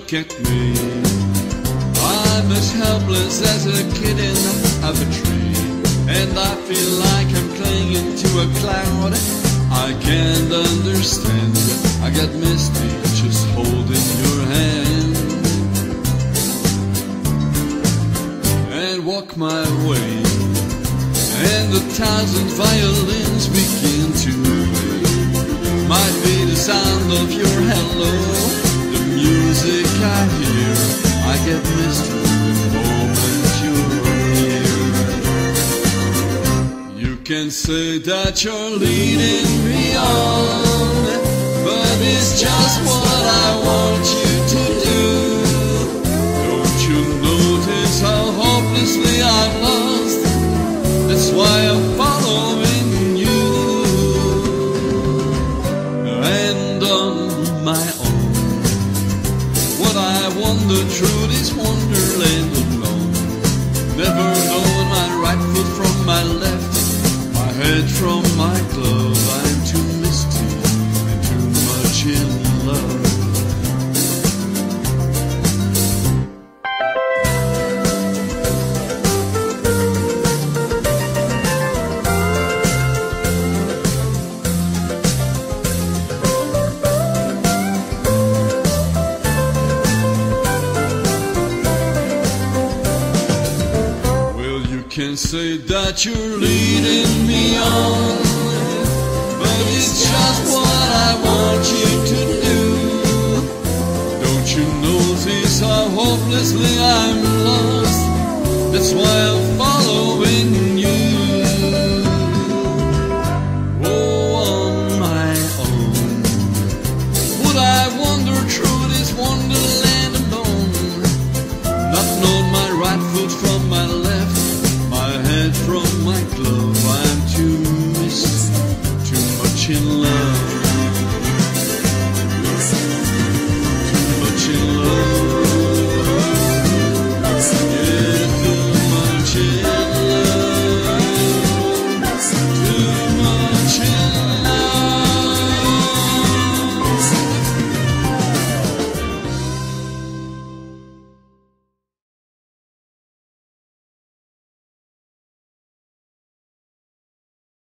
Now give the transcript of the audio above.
look at me. I'm as helpless as a kitten up a tree, and I feel like I'm clinging to a cloud. I can't understand. I got Misty just holding your hand, and walk my way, and 1,000 violins begin to play. Might be the sound of your hello, the music I hear. I get Misty the moment you're here. You can say that you're leading me on, but it's just what I want you to do. Don't you notice how hopelessly I'm lost? That's why I'm following you. And on my own, what I wander through this wonderland alone, never knowing my right foot from my left, my head from my glove. I'm too misty and too much in love. Can say that you're leading me on, but it's just what I want you to do. Don't you notice how hopelessly I'm lost? That's why I'm following